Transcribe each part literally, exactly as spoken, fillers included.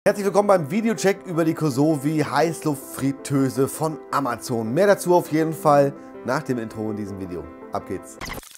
Herzlich willkommen beim Videocheck über die Cosori Heißluftfritteuse von Amazon. Mehr dazu auf jeden Fall nach dem Intro in diesem Video. Ab geht's.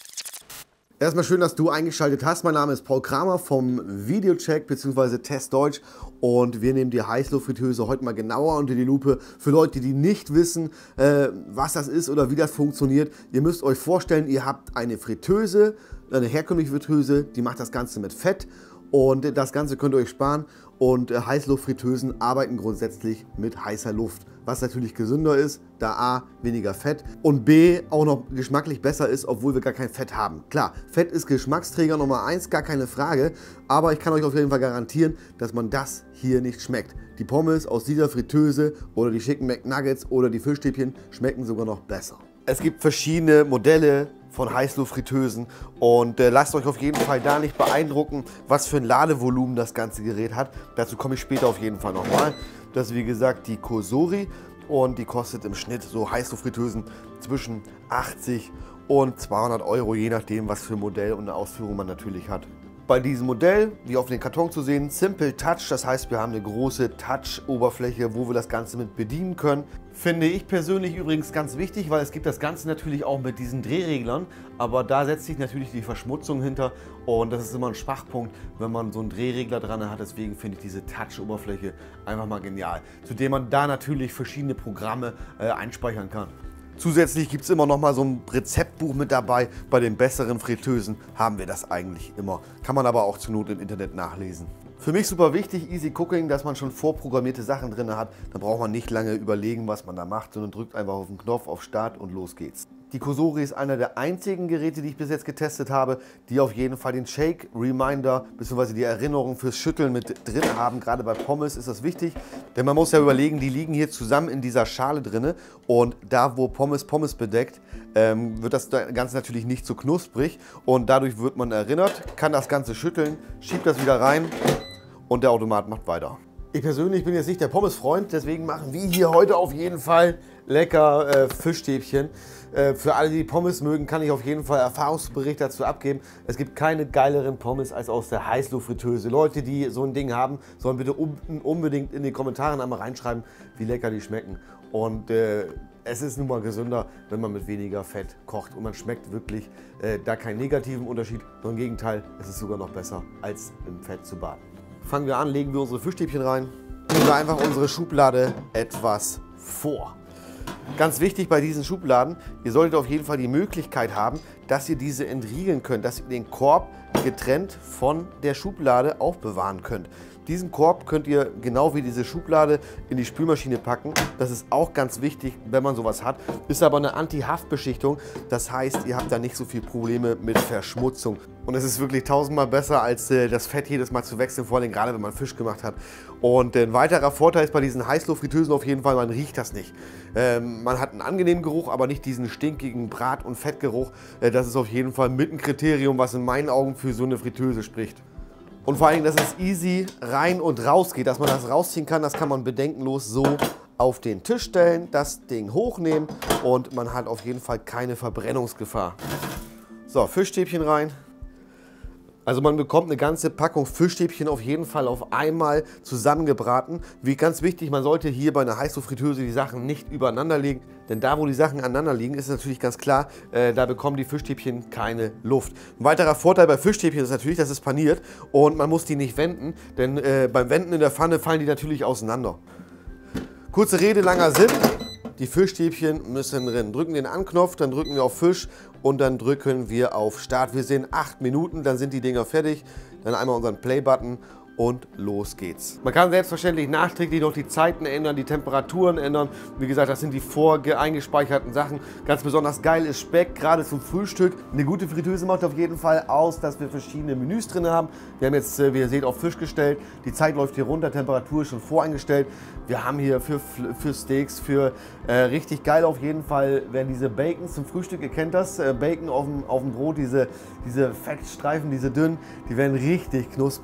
Erstmal schön, dass du eingeschaltet hast. Mein Name ist Paul Kramer vom Videocheck bzw. Test Deutsch und wir nehmen die Heißluftfritteuse heute mal genauer unter die Lupe. Für Leute, die nicht wissen, äh, was das ist oder wie das funktioniert, ihr müsst euch vorstellen, ihr habt eine Fritteuse, eine herkömmliche Fritteuse, die macht das Ganze mit Fett. Und das Ganze könnt ihr euch sparen und äh, Heißluftfritteusen arbeiten grundsätzlich mit heißer Luft, was natürlich gesünder ist, da A, weniger Fett und B, auch noch geschmacklich besser ist, obwohl wir gar kein Fett haben. Klar, Fett ist Geschmacksträger Nummer eins, gar keine Frage, aber ich kann euch auf jeden Fall garantieren, dass man das hier nicht schmeckt. Die Pommes aus dieser Fritteuse oder die Chicken McNuggets oder die Fischstäbchen schmecken sogar noch besser. Es gibt verschiedene Modelle von Heißluftfritteusen und äh, lasst euch auf jeden Fall da nicht beeindrucken, was für ein Ladevolumen das ganze Gerät hat. Dazu komme ich später auf jeden Fall nochmal. Das ist wie gesagt die Cosori und die kostet im Schnitt so Heißluftfritteusen zwischen achtzig und zweihundert Euro, je nachdem was für ein Modell und eine Ausführung man natürlich hat. Bei diesem Modell, wie auf dem Karton zu sehen, Simple Touch, das heißt wir haben eine große Touch-Oberfläche, wo wir das Ganze mit bedienen können. Finde ich persönlich übrigens ganz wichtig, weil es gibt das Ganze natürlich auch mit diesen Drehreglern, aber da setzt sich natürlich die Verschmutzung hinter und das ist immer ein Schwachpunkt, wenn man so einen Drehregler dran hat, deswegen finde ich diese Touch-Oberfläche einfach mal genial, zudem man da natürlich verschiedene Programme äh, einspeichern kann. Zusätzlich gibt es immer noch mal so ein Rezeptbuch mit dabei. Bei den besseren Fritteusen haben wir das eigentlich immer. Kann man aber auch zur Not im Internet nachlesen. Für mich super wichtig, Easy Cooking, dass man schon vorprogrammierte Sachen drin hat. Da braucht man nicht lange überlegen, was man da macht, sondern drückt einfach auf den Knopf, auf Start und los geht's. Die Cosori ist einer der einzigen Geräte, die ich bis jetzt getestet habe, die auf jeden Fall den Shake Reminder bzw. die Erinnerung fürs Schütteln mit drin haben. Gerade bei Pommes ist das wichtig, denn man muss ja überlegen, die liegen hier zusammen in dieser Schale drin und da, wo Pommes Pommes bedeckt, ähm, wird das Ganze natürlich nicht so knusprig und dadurch wird man erinnert, kann das Ganze schütteln, schiebt das wieder rein und der Automat macht weiter. Ich persönlich bin jetzt nicht der Pommes-Freund, deswegen machen wir hier heute auf jeden Fall lecker äh, Fischstäbchen. Äh, für alle, die Pommes mögen, kann ich auf jeden Fall Erfahrungsbericht dazu abgeben. Es gibt keine geileren Pommes als aus der Heißluftfritteuse. Leute, die so ein Ding haben, sollen bitte un unbedingt in die Kommentare einmal reinschreiben, wie lecker die schmecken. Und äh, es ist nun mal gesünder, wenn man mit weniger Fett kocht. Und man schmeckt wirklich äh, da keinen negativen Unterschied, sondern im Gegenteil, es ist sogar noch besser, als im Fett zu baden. Fangen wir an, legen wir unsere Fischstäbchen rein, nehmen wir einfach unsere Schublade etwas vor. Ganz wichtig bei diesen Schubladen, ihr solltet auf jeden Fall die Möglichkeit haben, dass ihr diese entriegeln könnt, dass ihr den Korb getrennt von der Schublade aufbewahren könnt. Diesen Korb könnt ihr genau wie diese Schublade in die Spülmaschine packen. Das ist auch ganz wichtig, wenn man sowas hat. Ist aber eine Anti-Haftbeschichtung. Das heißt, ihr habt da nicht so viele Probleme mit Verschmutzung. Und es ist wirklich tausendmal besser, als äh, das Fett jedes Mal zu wechseln, vor allem gerade wenn man Fisch gemacht hat. Und ein weiterer Vorteil ist bei diesen Heißluftfritteusen auf jeden Fall, man riecht das nicht. Ähm, man hat einen angenehmen Geruch, aber nicht diesen stinkigen Brat- und Fettgeruch. Äh, das ist auf jeden Fall mit ein Kriterium, was in meinen Augen für so eine Fritteuse spricht. Und vor allem, dass es easy rein und raus geht, dass man das rausziehen kann, das kann man bedenkenlos so auf den Tisch stellen, das Ding hochnehmen und man hat auf jeden Fall keine Verbrennungsgefahr. So, Fischstäbchen rein. Also man bekommt eine ganze Packung Fischstäbchen auf jeden Fall auf einmal zusammengebraten. Wie ganz wichtig, man sollte hier bei einer Heißluftfritteuse die Sachen nicht übereinander legen, denn da, wo die Sachen aneinander liegen, ist natürlich ganz klar, äh, da bekommen die Fischstäbchen keine Luft. Ein weiterer Vorteil bei Fischstäbchen ist natürlich, dass es paniert und man muss die nicht wenden, denn äh, beim Wenden in der Pfanne fallen die natürlich auseinander. Kurze Rede, langer Sinn. Die Fischstäbchen müssen drin. Drücken den Anknopf, dann drücken wir auf Fisch und dann drücken wir auf Start. Wir sehen acht Minuten, dann sind die Dinger fertig. Dann einmal unseren Play-Button und los geht's. Man kann selbstverständlich nachträglich noch die Zeiten ändern, die Temperaturen ändern. Wie gesagt, das sind die vorgespeicherten Sachen. Ganz besonders geil ist Speck, gerade zum Frühstück. Eine gute Fritteuse macht auf jeden Fall aus, dass wir verschiedene Menüs drin haben. Wir haben jetzt, wie ihr seht, auf Fisch gestellt. Die Zeit läuft hier runter, Temperatur ist schon voreingestellt. Wir haben hier für, für Steaks, für äh, richtig geil auf jeden Fall, werden diese Bacons zum Frühstück, ihr kennt das, äh, Bacon auf dem, auf dem Brot, diese, diese Fettstreifen, diese dünnen, die werden richtig knusprig.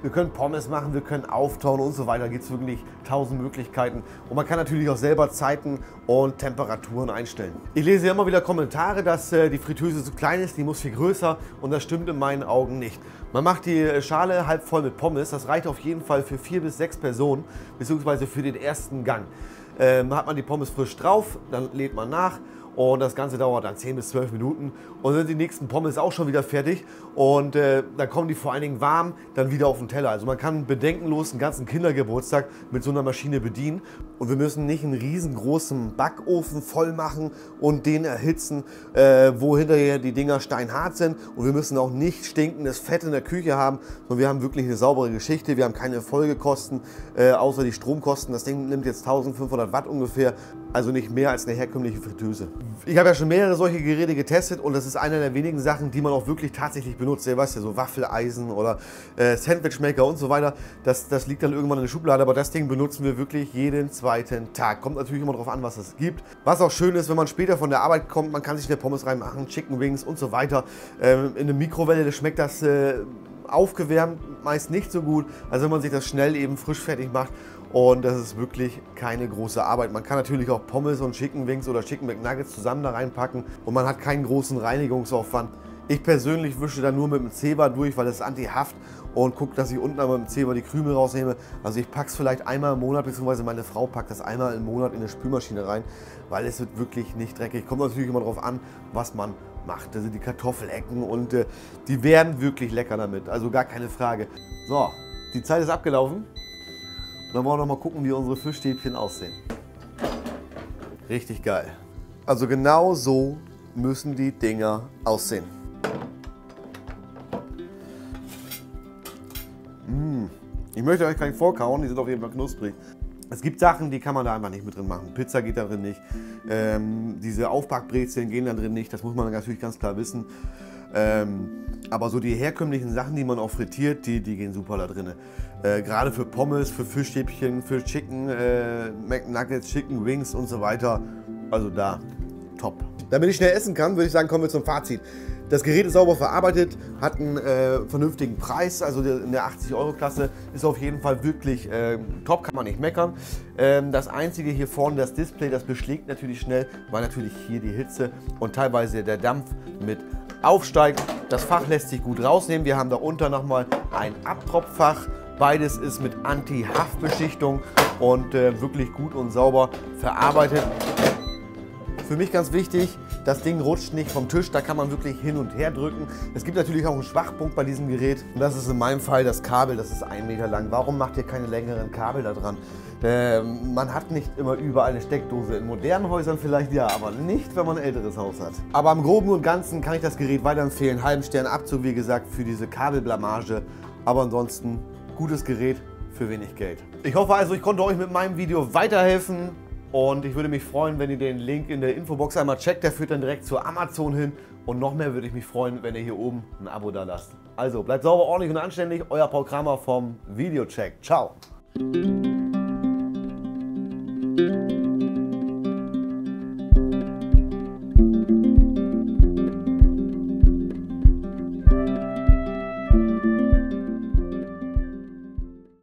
Wir können Pommes machen, wir können auftauen und so weiter. Da gibt es wirklich tausend Möglichkeiten. Und man kann natürlich auch selber Zeiten und Temperaturen einstellen. Ich lese immer wieder Kommentare, dass äh, die Fritteuse zu klein ist, die muss viel größer, und das stimmt in meinen Augen nicht. Man macht die Schale halb voll mit Pommes, das reicht auf jeden Fall für vier bis sechs Personen, beziehungsweise für den ersten Gang. Ähm, hat man die Pommes frisch drauf, dann lädt man nach. Und das Ganze dauert dann zehn bis zwölf Minuten und dann sind die nächsten Pommes auch schon wieder fertig und äh, dann kommen die vor allen Dingen warm dann wieder auf den Teller. Also man kann bedenkenlos einen ganzen Kindergeburtstag mit so einer Maschine bedienen und wir müssen nicht einen riesengroßen Backofen voll machen und den erhitzen, äh, wo hinterher die Dinger steinhart sind, und wir müssen auch nicht stinkendes Fett in der Küche haben, sondern wir haben wirklich eine saubere Geschichte. Wir haben keine Folgekosten, äh, außer die Stromkosten. Das Ding nimmt jetzt eintausendfünfhundert Watt ungefähr, also nicht mehr als eine herkömmliche Fritteuse. Ich habe ja schon mehrere solche Geräte getestet und das ist eine der wenigen Sachen, die man auch wirklich tatsächlich benutzt. Ihr weißt ja, so Waffeleisen oder äh, Sandwichmaker und so weiter. Das, das liegt dann irgendwann in der Schublade, aber das Ding benutzen wir wirklich jeden zweiten Tag. Kommt natürlich immer darauf an, was es gibt. Was auch schön ist, wenn man später von der Arbeit kommt, man kann sich eine Pommes reinmachen, Chicken Wings und so weiter. Ähm, in der Mikrowelle schmeckt das äh, aufgewärmt meist nicht so gut, als wenn man sich das schnell eben frisch fertig macht. Und das ist wirklich keine große Arbeit. Man kann natürlich auch Pommes und Chicken Wings oder Chicken McNuggets zusammen da reinpacken und man hat keinen großen Reinigungsaufwand. Ich persönlich wische da nur mit dem Zewa durch, weil das ist anti-Haft, und gucke, dass ich unten aber mit dem Zewa die Krümel rausnehme. Also ich packe es vielleicht einmal im Monat, beziehungsweise meine Frau packt das einmal im Monat in eine Spülmaschine rein, weil es wird wirklich nicht dreckig. Kommt natürlich immer darauf an, was man macht. Das sind die Kartoffelecken und äh, die werden wirklich lecker damit, also gar keine Frage. So, die Zeit ist abgelaufen. Dann wollen wir noch mal gucken, wie unsere Fischstäbchen aussehen. Richtig geil. Also genau so müssen die Dinger aussehen. Mmh. Ich möchte euch gar nicht vorkauen, die sind auf jeden Fall knusprig. Es gibt Sachen, die kann man da einfach nicht mit drin machen. Pizza geht da drin nicht. Ähm, diese Aufbackbrezeln gehen da drin nicht. Das muss man natürlich ganz klar wissen. Ähm, aber so die herkömmlichen Sachen, die man auch frittiert, die, die gehen super da drin. Äh, Gerade für Pommes, für Fischstäbchen, für Chicken, äh, McNuggets, Chicken Wings und so weiter. Also da, top. Damit ich schnell essen kann, würde ich sagen, kommen wir zum Fazit. Das Gerät ist sauber verarbeitet, hat einen äh, vernünftigen Preis, also in der achtzig Euro Klasse, ist auf jeden Fall wirklich äh, top, kann man nicht meckern. Ähm, das einzige hier vorne, das Display, das beschlägt natürlich schnell, weil natürlich hier die Hitze und teilweise der Dampf mit aufsteigt. Das Fach lässt sich gut rausnehmen. Wir haben darunter nochmal ein Abtropffach. Beides ist mit Anti-Haftbeschichtung und äh, wirklich gut und sauber verarbeitet. Für mich ganz wichtig, das Ding rutscht nicht vom Tisch, da kann man wirklich hin und her drücken. Es gibt natürlich auch einen Schwachpunkt bei diesem Gerät und das ist in meinem Fall das Kabel, das ist ein Meter lang. Warum macht ihr keine längeren Kabel da dran? Äh, man hat nicht immer überall eine Steckdose. In modernen Häusern vielleicht ja, aber nicht, wenn man ein älteres Haus hat. Aber im Groben und Ganzen kann ich das Gerät weiterempfehlen. Halben Stern Abzug, wie gesagt, für diese Kabelblamage. Aber ansonsten gutes Gerät für wenig Geld. Ich hoffe also, ich konnte euch mit meinem Video weiterhelfen. Und ich würde mich freuen, wenn ihr den Link in der Infobox einmal checkt. Der führt dann direkt zu Amazon hin. Und noch mehr würde ich mich freuen, wenn ihr hier oben ein Abo da lasst. Also bleibt sauber, ordentlich und anständig. Euer Paul Kramer vom Videocheck. Ciao. Thank you.